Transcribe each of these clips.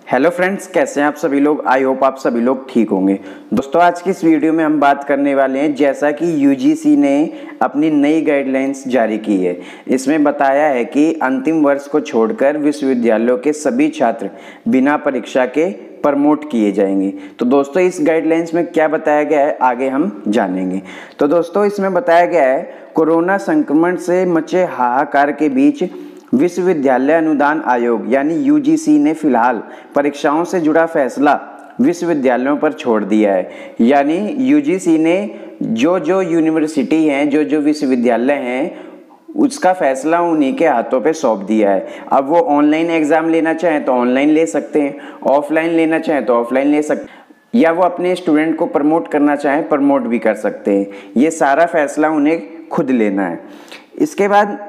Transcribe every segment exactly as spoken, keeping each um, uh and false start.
Hello friends, कैसे हैं आप सभी लोग। आई होप आप सभी लोग ठीक होंगे। दोस्तों, आज की इस वीडियो में हम बात करने वाले हैं, जैसा कि यूजीसी ने अपनी नई गाइडलाइंस जारी की है। इसमें बताया है कि अंतिम वर्ष को छोड़कर विश्वविद्यालयों के सभी छात्र बिना परीक्षा के प्रमोट किए जाएंगे। तो दोस्तों, इस गाइडलाइंस में क्या बताया गया है आगे हम जानेंगे। तो दोस्तों, इसमें बताया गया है कोरोना संक्रमण से मचे हाहाकार के बीच विश्वविद्यालय अनुदान आयोग यानी यूजीसी ने फिलहाल परीक्षाओं से जुड़ा फैसला विश्वविद्यालयों पर छोड़ दिया है। यानी यूजीसी ने जो जो यूनिवर्सिटी हैं, जो जो विश्वविद्यालय हैं, उसका फैसला उन्हीं के हाथों पे सौंप दिया है। अब वो ऑनलाइन एग्जाम लेना चाहें तो ऑनलाइन ले सकते हैं, ऑफलाइन लेना चाहें तो ऑफलाइन ले सकते हैं, या वो अपने स्टूडेंट को प्रमोट करना चाहें प्रमोट भी कर सकते हैं। ये सारा फैसला उन्हें खुद लेना है। इसके बाद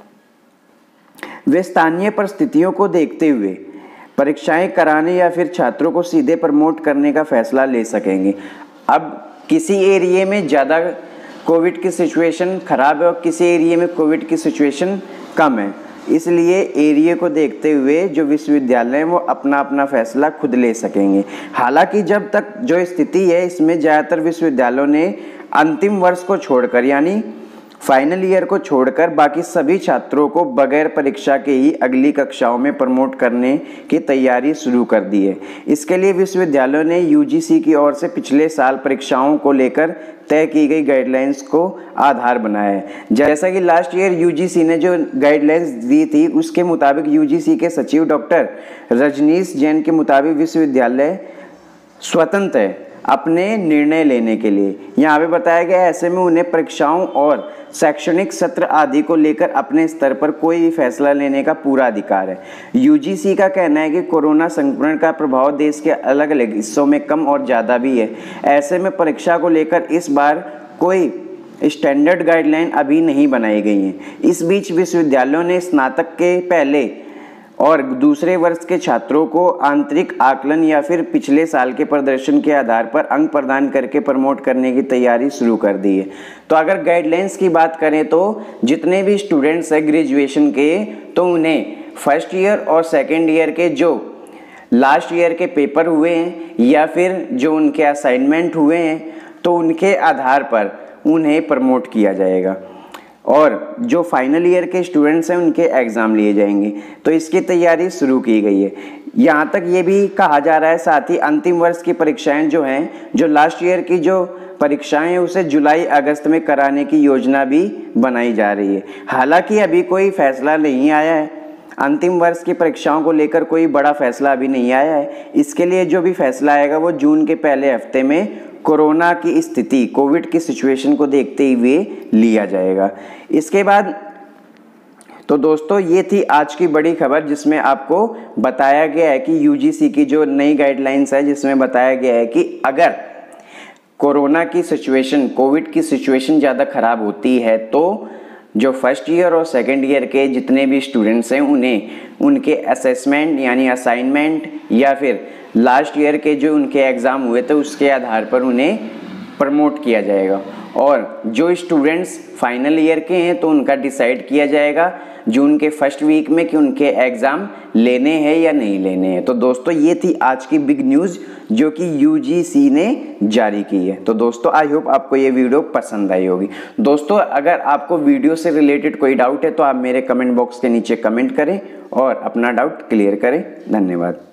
वे स्थानीय परिस्थितियों को देखते हुए परीक्षाएं कराने या फिर छात्रों को सीधे प्रमोट करने का फैसला ले सकेंगे। अब किसी एरिया में ज़्यादा कोविड की सिचुएशन खराब है और किसी एरिया में कोविड की सिचुएशन कम है, इसलिए एरिया को देखते हुए जो विश्वविद्यालय हैं वो अपना अपना फैसला खुद ले सकेंगे। हालांकि जब तक जो स्थिति है, इसमें ज़्यादातर विश्वविद्यालयों ने अंतिम वर्ष को छोड़कर यानी फाइनल ईयर को छोड़कर बाकी सभी छात्रों को बगैर परीक्षा के ही अगली कक्षाओं में प्रमोट करने की तैयारी शुरू कर दी है। इसके लिए विश्वविद्यालयों ने यूजीसी की ओर से पिछले साल परीक्षाओं को लेकर तय की गई गाइडलाइंस को आधार बनाया है। जैसा कि लास्ट ईयर यूजीसी ने जो गाइडलाइंस दी थी, उसके मुताबिक यूजीसी के सचिव डॉक्टर रजनीश जैन के मुताबिक विश्वविद्यालय स्वतंत्र है अपने निर्णय लेने के लिए। यहाँ पे बताया गया है, ऐसे में उन्हें परीक्षाओं और शैक्षणिक सत्र आदि को लेकर अपने स्तर पर कोई भी फैसला लेने का पूरा अधिकार है। यूजीसी का कहना है कि कोरोना संक्रमण का प्रभाव देश के अलग अलग हिस्सों में कम और ज़्यादा भी है। ऐसे में परीक्षा को लेकर इस बार कोई स्टैंडर्ड गाइडलाइन अभी नहीं बनाई गई है। इस बीच विश्वविद्यालयों ने स्नातक के पहले और दूसरे वर्ष के छात्रों को आंतरिक आकलन या फिर पिछले साल के प्रदर्शन के आधार पर अंक प्रदान करके प्रमोट करने की तैयारी शुरू कर दी है। तो अगर गाइडलाइंस की बात करें तो जितने भी स्टूडेंट्स हैं ग्रेजुएशन के, तो उन्हें फर्स्ट ईयर और सेकेंड ईयर के जो लास्ट ईयर के पेपर हुए हैं या फिर जो उनके असाइनमेंट हुए हैं, तो उनके आधार पर उन्हें प्रमोट किया जाएगा और जो फाइनल ईयर के स्टूडेंट्स हैं उनके एग्ज़ाम लिए जाएंगे। तो इसकी तैयारी शुरू की गई है। यहाँ तक ये भी कहा जा रहा है, साथ ही अंतिम वर्ष की परीक्षाएं जो हैं, जो लास्ट ईयर की जो परीक्षाएं हैं, उसे जुलाई अगस्त में कराने की योजना भी बनाई जा रही है। हालांकि अभी कोई फैसला नहीं आया है, अंतिम वर्ष की परीक्षाओं को लेकर कोई बड़ा फैसला अभी नहीं आया है। इसके लिए जो भी फैसला आएगा वो जून के पहले हफ्ते में कोरोना की स्थिति, कोविड की सिचुएशन को देखते हुए लिया जाएगा। इसके बाद तो दोस्तों, ये थी आज की बड़ी खबर जिसमें आपको बताया गया है कि यूजीसी की जो नई गाइडलाइंस है, जिसमें बताया गया है कि अगर कोरोना की सिचुएशन, कोविड की सिचुएशन ज़्यादा खराब होती है तो जो फर्स्ट ईयर और सेकेंड ईयर के जितने भी स्टूडेंट्स हैं उन्हें उनके असेसमेंट यानी असाइनमेंट या फिर लास्ट ईयर के जो उनके एग्ज़ाम हुए थे उसके आधार पर उन्हें प्रमोट किया जाएगा। और जो स्टूडेंट्स फाइनल ईयर के हैं तो उनका डिसाइड किया जाएगा जून के फर्स्ट वीक में कि उनके एग्ज़ाम लेने हैं या नहीं लेने हैं। तो दोस्तों, ये थी आज की बिग न्यूज़ जो कि यूजीसी ने जारी की है। तो दोस्तों, आई होप आपको ये वीडियो पसंद आई होगी। दोस्तों, अगर आपको वीडियो से रिलेटेड कोई डाउट है तो आप मेरे कमेंट बॉक्स के नीचे कमेंट करें और अपना डाउट क्लियर करें। धन्यवाद।